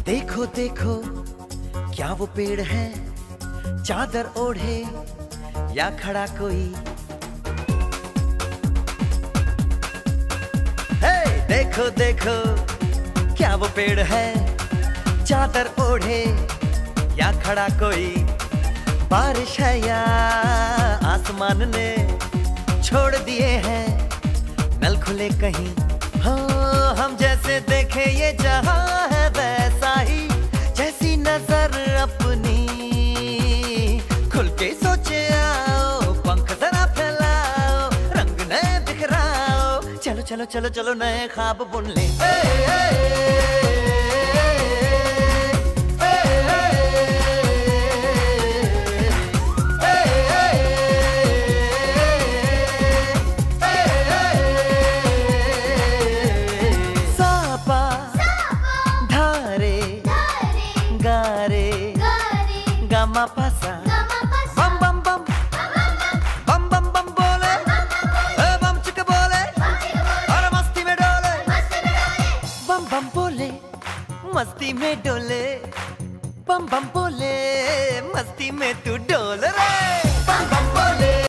देखो देखो क्या वो पेड़ है, चादर ओढ़े या खड़ा कोई। हे देखो देखो क्या वो पेड़ है, चादर ओढ़े या खड़ा कोई। बारिश है या आसमान ने छोड़ दिए हैं नल खुले कहीं। हाँ हम जैसे देखे ये जहां है वैसा ही, जैसी नजर अपनी खुल के सोचे आओ। पंख जरा फैलाओ, रंग नए बिखराओ, चलो चलो चलो चलो नए ख्वाब बुन ले। गामा पासा बम बम बम बम बम बम बोले, बम चिक बोले और मस्ती में डोले। बम बम बोले मस्ती में डोले, बम बम बोले मस्ती में तू डोल रे। बम बम बोले।